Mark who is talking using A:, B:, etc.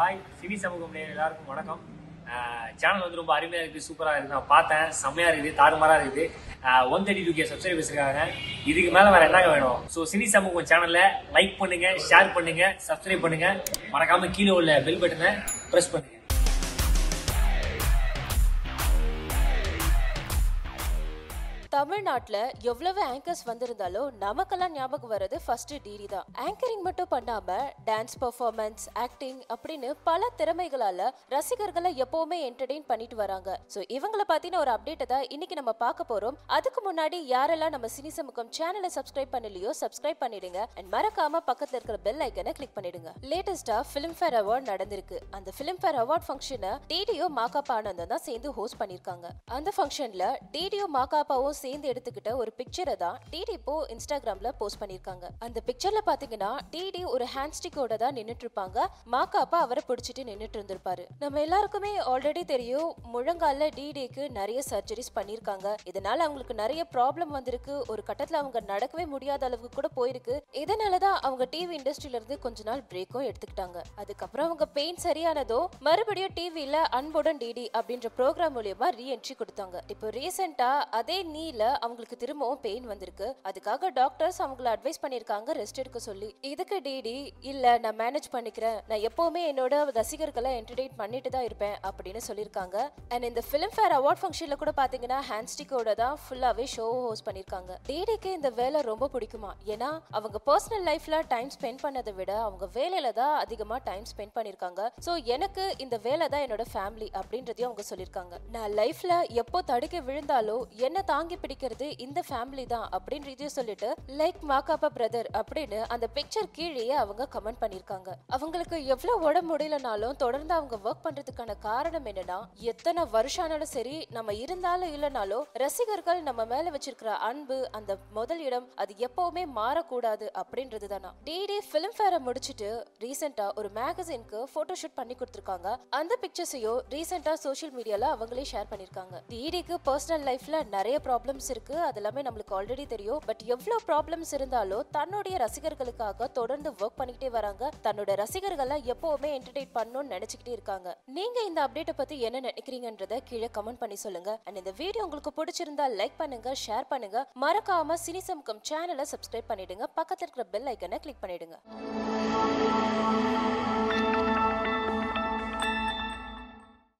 A: Hi cine சமூகம் எல்லாருக்கும் வணக்கம். சேனல் வந்து ரொம்ப அருமையாக இருக்குது, சூப்பராக இருக்குது. நான் பார்த்தேன், செம்மையாக இருக்குது, தாறுமாறாக இருக்குது. 132K சப்ஸ்கிரைபர்ஸ் இருக்காங்க. இதுக்கு மேலே வேறு என்னங்க வேணும்? ஸோ சினி சமூகம் சேனலில் லைக் பண்ணுங்கள், ஷேர் பண்ணுங்கள், சப்ஸ்கிரைப் பண்ணுங்கள். மறக்காமல் கீழே உள்ள பெல் பட்டனை ப்ரெஸ் பண்ணுங்கள்.
B: தமிழ்நாட்டுல எவ்வளவு ஆங்கர்ஸ் வந்திருந்தாலும் நமக்கெல்லாம் ஞாபகம் வர்றது ஃபர்ஸ்ட் டிடி தான். ஆங்கரிங் மட்டும் பண்ணாம டான்ஸ் பெர்ஃபார்மன்ஸ், ஆக்டிங் அப்படின்னு பல திறமைகளால ரசிகர்களை எப்பவுமே என்டர்டெயின் பண்ணிட்டு வராங்க. சோ இவங்களை பத்தின ஒரு அப்டேட்டை தான் இன்னைக்கு நம்ம பார்க்க போறோம். அதுக்கு முன்னாடி யாரெல்லாம் நம்ம சினி சமூகம் சேனலை சப்ஸ்கிரைப் பண்ணலையோ சப்ஸ்கிரைப் பண்ணிடுங்க. அண்ட் மறக்காம பக்கத்துல இருக்கிற பெல் ஐக்கனை கிளிக் பண்ணிடுங்க. லேட்டஸ்டா ஃபிலிம்ஃபேர் அவார்ட் நடந்திருக்கு. அந்த ஃபிலிம்ஃபேர் அவார்ட் ஃபங்க்ஷனை டிடியோ மாகாப்பா ஆனந்தம் தான் சேர்ந்து ஹோஸ்ட் பண்ணிருக்காங்க. அந்த ஃபங்க்ஷன்ல டிடியோ மாகாப்பாவும் சேர்ந்து எடுத்துக்கிட்ட ஒரு பிக்சரை தான் டிடி இப்போ இன்ஸ்டாகிராம்ல போஸ்ட் பண்ணிருக்காங்க. அந்த பிக்சர்ல பாத்தீங்கன்னா டிடி ஒரு ஹேண்ட் ஸ்டிக்கோட தான் நின்னுட்டு இருப்பாங்க. மாகாப்பா அவரை பிடிச்சிட்டு நின்னுட்டு இருந்திருப்பாரு. நம்ம எல்லாருக்குமே ஆல்ரெடி தெரியும், முழங்கால டிடிக்கு நிறைய சர்ஜரிஸ் பண்ணிருக்காங்க. இதனால அவங்களுக்கு நிறைய ப்ராப்ளம் வந்திருக்கு. ஒரு கட்டத்துல அவங்க நடக்கவே முடியாத அளவுக்கு கூட போயிருக்கு. இதனாலதான் அவங்க டிவி இண்டஸ்ட்ரியில இருந்து கொஞ்ச நாள் பிரேக்கும் எடுத்துக்கிட்டாங்க. அதுக்கப்புறம் அவங்க பெயின் சரியானதோ மறுபடியும் டிவில அன்புடன் டிடி அப்படின்ற ப்ரோக்ராம் மூலியமா ரீஎன்ட்ரி கொடுத்தாங்க. இப்போ ரீசெண்டா அதே நீல அவங்களுக்கு திரும்பவும் பெயின் வந்திருக்கு. அதுக்காக டாக்டர்ஸ் அவங்கள அட்வைஸ் பண்ணிருக்காங்க ரெஸ்ட் எடுக்க சொல்லி. இதுக்கு டிடி இல்ல நான் மேனேஜ் பண்ணிக்கிறேன், நான் எப்பவுமே என்னோட ரசிகர்களை என்டர்டெயின் பண்ணிட்டு தான் இருப்பேன் அப்படின்னு சொல்லிருக்காங்க. அண்ட் இந்த ஃபிலிம்ஃபேர் அவார்ட் ஃபங்க்ஷன்ல கூட பாத்தீங்கன்னா ஹேண்ட் ஸ்டிக்கோட தான் ஃபுல்லாவே ஷோ ஹோஸ்ட் பண்ணிருக்காங்க. டிடிக்கு இந்த வேலை ரொம்ப பிடிக்குமா, ஏன்னா அவங்க பர்சனல் லைஃப்ல டைம் ஸ்பெண்ட் பண்ணதை விட அவங்க வேலையில தான் அதிகமா டைம் ஸ்பெண்ட் பண்ணிருக்காங்க. சோ எனக்கு இந்த வேலை தான் என்னோட ஃபேமிலி அப்படின்றதையும் அவங்க சொல்லிருக்காங்க. நான் லைஃப்ல எப்போ தடுக்க விழுந்தாலும் என்ன தாங்கி பிடிக்கிறது இந்த ஃபேமிலி தான் அப்படின்றதையும் சொல்லிட்டு லைக் மாகாப்பா பிரதர் அப்படின்னு அந்த பிக்சர் கீழேயே அவங்க கமெண்ட் பண்ணிருக்காங்க. அவங்களுக்கு எவ்வளவு உடம்பு முடியலனாலும் தொடர்ந்து அவங்க ஒர்க் பண்றதுக்கான காரணம் என்னன்னா, எத்தனை வருஷம் ஆனாலும் சரி, நம்ம இருந்தாலும் இல்லைனாலும் ரசிகர்கள் நம்ம மேல வச்சிருக்கிற அன்பு, அந்த முதல் இடம், அது எப்பவுமே மாறக்கூடாது அப்படின்றது தானா. டிடி ஃபிலிம்ஃபேரை முடிச்சிட்டு ரீசெண்டா ஒரு மேகசினுக்கு போட்டோ ஷூட் பண்ணி கொடுத்திருக்காங்க. அந்த பிக்சர்ஸையும் ரீசெண்டா சோஷியல் மீடியால அவங்களே ஷேர் பண்ணிருக்காங்க. டிடிக்கு பர்சனல் லைஃப்ல நிறைய ப்ராப்ளம்ஸ் இருக்கு, அதெல்லாமே நம்மளுக்கு ஆல்ரெடி தெரியும். பட் எவ்வளவு ப்ராப்ளம்ஸ் இருந்தாலும் தன்னுடைய ரசிகர்களுக்காக தொடர்ந்து ஒர்க் பண்ணிக்கிட்டே வராங்க. தன்னோட ரசிகர்களை எப்பவுமே என்டர்டெயின் பண்ணணும்னு நினைச்சுக்கிட்டே இருக்காங்க. நீங்க இந்த அப்டேட்டை பத்தி என்ன நினைக்கிறீங்கன்றத கீழே கமெண்ட் பண்ணி சொல்லுங்க. அண்ட் இந்த வீடியோ உங்களுக்கு பிடிச்சிருந்தா லைக் பண்ணுங்க, ஷேர் பண்ணுங்க. மறக்காம சினி சமூகம் சேனலை சப்ஸ்கிரைப் பண்ணிடுங்க. பக்கத்துல இருக்கிற பெல் ஐக்கனை கிளிக் பண்ணிடுங்க.